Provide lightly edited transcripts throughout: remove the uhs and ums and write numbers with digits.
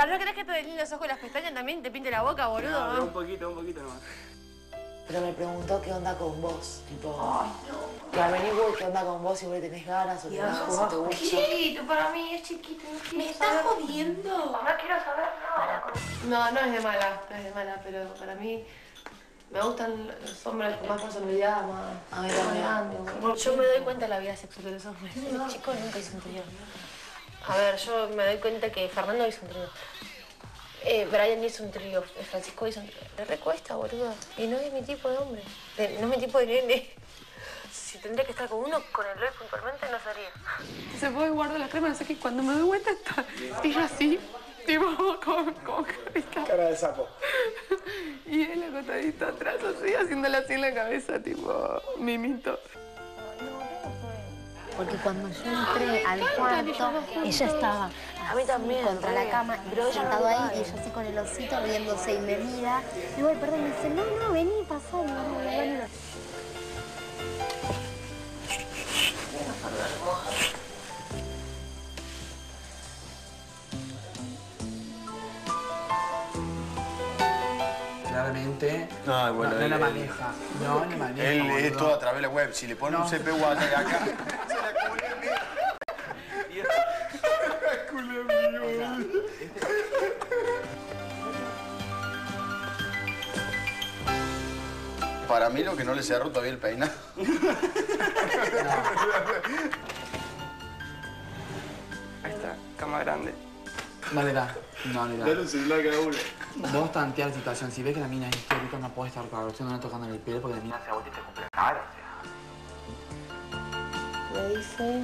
Ah, ¿no querés que te deslinden los ojos y las pestañas también? ¿Te pinte la boca, boludo? No, un poquito nomás. Pero me preguntó qué onda con vos, tipo... Ay, no. Que averigüe qué onda con vos, si vos le tenés ganas o si te gusta. Es chiquito, para mí es chiquito. ¿Me estás jodiendo? No quiero saber nada. No es de mala, pero para mí me gustan los hombres con más personalidad, más grandes. Yo me doy cuenta de la vida sexual de los hombres. El chico nunca hizo un trío. A ver, yo me doy cuenta que Fernando hizo un trío. Brian hizo un trío, Francisco hizo un trío. Le recuesta, boludo. Y no es mi tipo de hombre. No es mi tipo de nene. Si tendría que estar con uno, con el Eloy puntualmente no sería. Se puede guardar la crema, no sé qué. Cuando me doy vuelta está ella así, tipo, como cara de sapo. Y él acostadito atrás, así, haciéndole así en la cabeza, tipo, mimito. Porque cuando yo entré al cuarto, ella estaba a mí también, contra la cama, sentado ahí, y ella así con el osito riéndose y me mira. Y voy, perdón, me dice, no, vení, pasá. Bueno. Claramente No, bueno, no la maneja. No la maneja. Él es boludo. todo a través de la web. Si le pone un CPU acá, se la culé mío. Para mí lo que no le cerró todavía el peinado. Ahí está, cama grande. No le da. Dale un celular a cada uno. Vos tanteás la situación. Si ves que la mina es histérica, no podés estar no tocando en el pelo porque la mina se agota y te cumple la cara. Me dice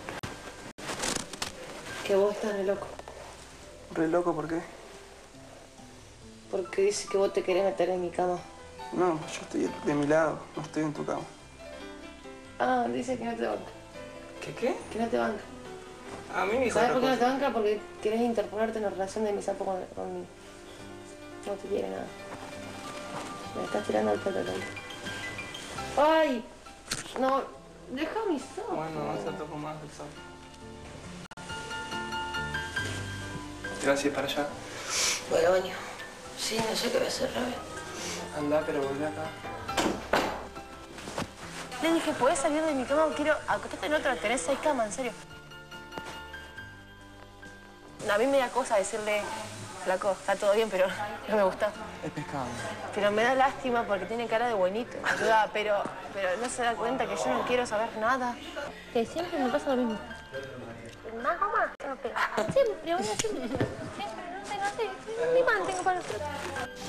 que vos estás re loco. ¿Re loco por qué? Porque dice que vos te querés meter en mi cama. No, yo estoy de mi lado, no estoy en tu cama. Ah, dice que no te banca. ¿Qué? Que no te banca. A mí me dijo ¿Sabes otra por qué no te cosa. banca? Porque querés interponerte en la relación de mi sapo conmigo. No te quiere nada. Me estás tirando al pelo, ¿no? ¡Ay! No, deja mi sapo. Bueno, no se toco más el sapo. Gracias, para allá. Voy al baño. Sí, no sé qué voy a hacer, Rabe. Anda, pero volví acá. Le dije, ¿podés salir de mi cama? Quiero acostarte en otra. Tenés 6 camas, en serio. A mí me da cosa decirle, flaco, está todo bien, pero no me gusta. Es pescado. Pero me da lástima porque tiene cara de buenito, ayuda, pero no se da cuenta que yo no quiero saber nada. Que siempre me pasa lo mismo. ¿Más goma? No pega. Siempre, bueno, siempre. Siempre, no sé, ni mantengo para nosotros.